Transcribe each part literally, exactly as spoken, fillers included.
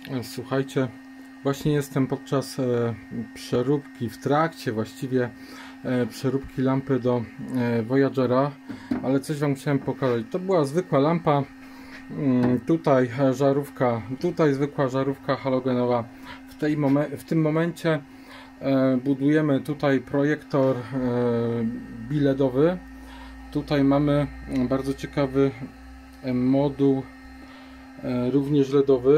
Słuchajcie, właśnie jestem podczas e, przeróbki, w trakcie właściwie e, przeróbki lampy do e, Voyagera, ale coś Wam chciałem pokazać. To była zwykła lampa, mm, tutaj żarówka, tutaj zwykła żarówka halogenowa. W, tej momen w tym momencie e, budujemy tutaj projektor e, biledowy. Tutaj mamy bardzo ciekawy moduł e, również ledowy.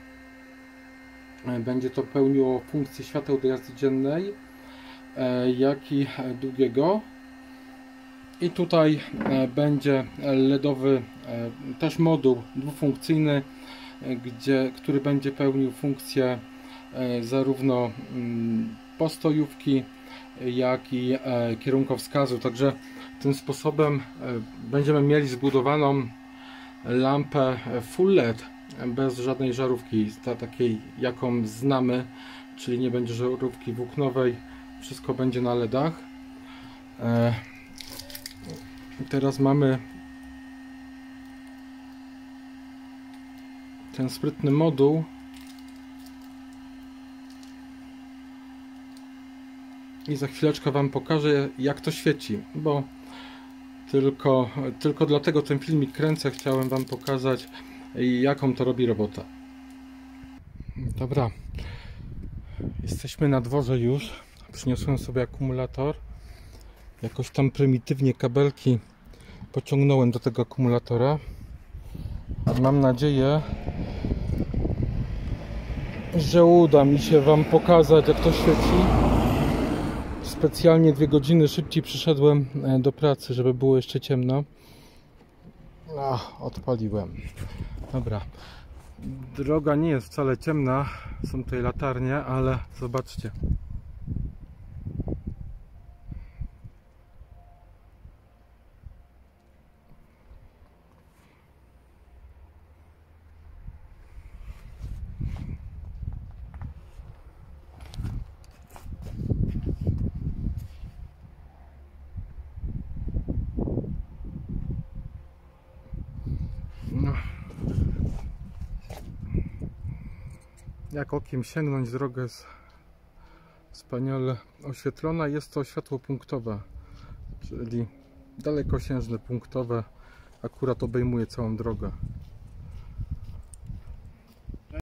Będzie to pełniło funkcję świateł do jazdy dziennej, jak i długiego. I tutaj będzie ledowy też moduł dwufunkcyjny, gdzie, który będzie pełnił funkcję zarówno postojówki, jak i kierunkowskazu. Także tym sposobem będziemy mieli zbudowaną lampę full L E D, bez żadnej żarówki, ta, takiej jaką znamy, czyli nie będzie żarówki włóknowej, wszystko będzie na L E dach. E, teraz mamy ten sprytny moduł i za chwileczkę Wam pokażę, jak to świeci, bo tylko, tylko dlatego ten filmik kręcę, chciałem Wam pokazać, jaką to robi robota. Dobra, jesteśmy na dworze już. Przyniosłem sobie akumulator. Jakoś tam prymitywnie kabelki pociągnąłem do tego akumulatora. Mam nadzieję, że uda mi się Wam pokazać, jak to świeci. Specjalnie dwie godziny szybciej przyszedłem do pracy, żeby było jeszcze ciemno. Ach, odpaliłem. Dobra, droga nie jest wcale ciemna, są tutaj latarnie, ale zobaczcie. No. Jak okiem sięgnąć, droga jest wspaniale oświetlona. Jest to światło punktowe, czyli dalekosiężne punktowe, akurat obejmuje całą drogę.